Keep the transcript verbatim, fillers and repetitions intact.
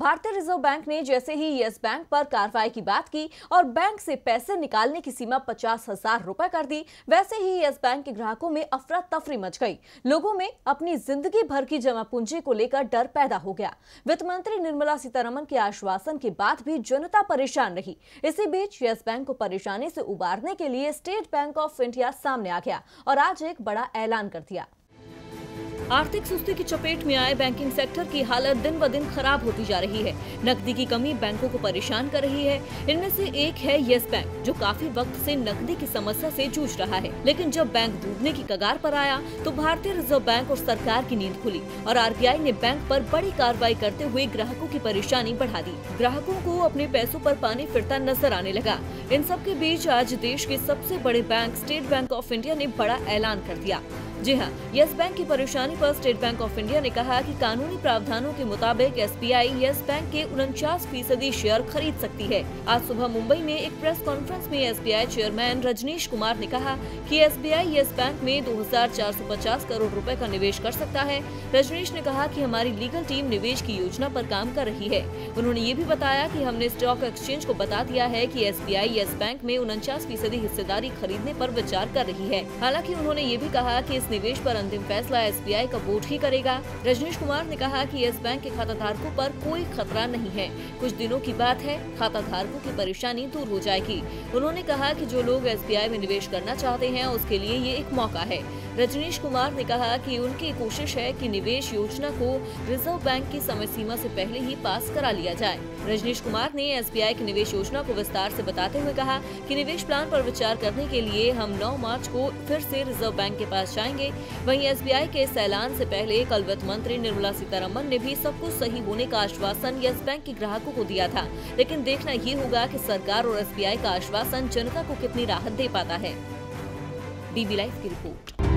भारतीय reserve bank ने जैसे ही यस बैंक पर कार्रवाई की बात की और बैंक से पैसे निकालने की सीमा पचास हजार रुपए कर दी, वैसे ही यस बैंक के ग्राहकों में अफरा तफरी मच गई। लोगों में अपनी जिंदगी भर की जमा पूंजी को लेकर डर पैदा हो गया। वित्त मंत्री निर्मला सीतारमण के आश्वासन के बाद भी जनता परेशान रही। इसी बीच यस बैंक को परेशानी से उबारने के लिए स्टेट बैंक ऑफ इंडिया सामने आ गया और आज एक बड़ा ऐलान कर दिया। आर्थिक सुस्ती की चपेट में आए बैंकिंग सेक्टर की हालत दिन ब दिन खराब होती जा रही है। नकदी की कमी बैंकों को परेशान कर रही है। इनमें से एक है यस बैंक, जो काफी वक्त से नकदी की समस्या से जूझ रहा है। लेकिन जब बैंक डूबने की कगार पर आया तो भारतीय रिजर्व बैंक और सरकार की नींद खुली और आरबीआई ने बैंक पर बड़ी कार्रवाई करते हुए ग्राहकों की परेशानी बढ़ा दी। ग्राहकों को अपने पैसों पर पानी फिरता नजर आने लगा। इन सब के बीच आज देश के सबसे बड़े bank State Bank of India ने बड़ा ऐलान कर दिया। जी हां, यस बैंक की परेशानी पर स्टेट बैंक ऑफ इंडिया ने कहा कि कानूनी प्रावधानों के मुताबिक एसबीआई यस बैंक के उनचास फीसदी शेयर खरीद सकती है। आज सुबह मुंबई में एक प्रेस कॉन्फ्रेंस में एसबीआई चेयरमैन रजनीश कुमार ने कहा कि एसबीआई यस बैंक में दो हजार चार सौ पचास करोड़ रुपए का निवेश कर सकता है। रजनीश ने कहा कि हमारी लीगल टीम निवेश की योजना पर काम कर रही है। उन्होंने ये भी बताया कि हमने स्टॉक एक्सचेंज को बता दिया है कि एसबीआई यस बैंक में उनचास फीसदी हिस्सेदारी खरीदने पर विचार कर रही है। हालांकि उन्होंने ये भी कहा कि इस निवेश पर अंतिम फैसला एसबीआई का बोर्ड ही करेगा। रजनीश कुमार ने कहा कि यस बैंक के खाताधारकों पर कोई खतरा नहीं है। कुछ दिनों की बात है, खाताधारकों की परेशानी दूर हो जाएगी। उन्होंने कहा कि जो लोग एसबीआई में निवेश करना चाहते हैं उसके लिए ये एक मौका है। रजनीश कुमार ने कहा कि उनकी कोशिश है कि निवेश योजना को रिजर्व बैंक की समय सीमा से पहले ही पास करा लिया जाए। रजनीश कुमार ने एसबीआई की निवेश योजना को विस्तार से बताते हुए कहा कि निवेश प्लान पर विचार करने के लिए हम नौ मार्च को फिर से रिजर्व बैंक के पास जाएंगे। वहीं एसबीआई के इस ऐलान से पहले कल वित्त मंत्री निर्मला सीतारमण ने भी सब कुछ सही होने का आश्वासन यस बैंक के ग्राहकों को दिया था। लेकिन देखना ये होगा कि सरकार और एसबीआई का आश्वासन जनता को कितनी राहत दे पाता है। डीबी लाइव की रिपोर्ट।